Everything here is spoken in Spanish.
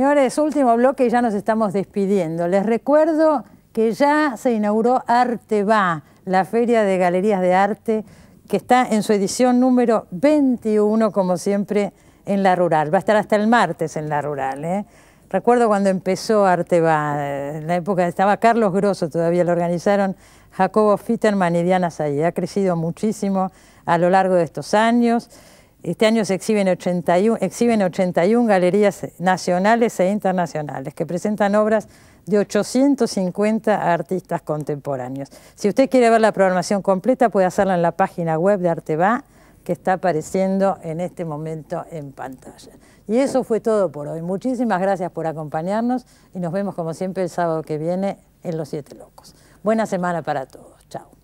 Señores, último bloque y ya nos estamos despidiendo. Les recuerdo que ya se inauguró Arte Va, la Feria de Galerías de Arte, que está en su edición número 21, como siempre, en La Rural. Va a estar hasta el martes en La Rural, ¿eh? Recuerdo cuando empezó Arte Va, en la época estaba Carlos Grosso, todavía lo organizaron Jacobo Fitterman y Diana Said. Ha crecido muchísimo a lo largo de estos años. Este año se exhiben 81 galerías nacionales e internacionales que presentan obras de 850 artistas contemporáneos. Si usted quiere ver la programación completa, puede hacerla en la página web de Arte Va, que está apareciendo en este momento en pantalla. Y eso fue todo por hoy. Muchísimas gracias por acompañarnos y nos vemos como siempre el sábado que viene en Los Siete Locos. Buena semana para todos. Chao.